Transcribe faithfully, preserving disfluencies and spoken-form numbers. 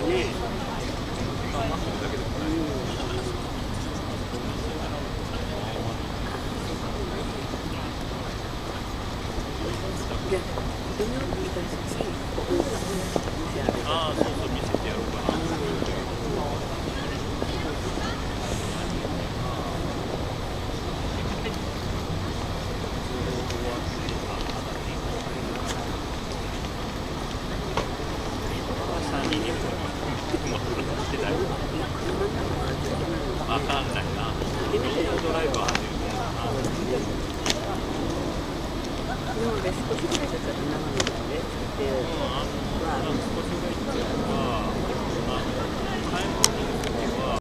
ね。 ああ、そうそう、見せてやろうかな。わかんないな。ロードライブは初めてだな。 でもね、少しぐらいだったら生ので、で、まあ、 少しぐらいっていうのは、あの、買い物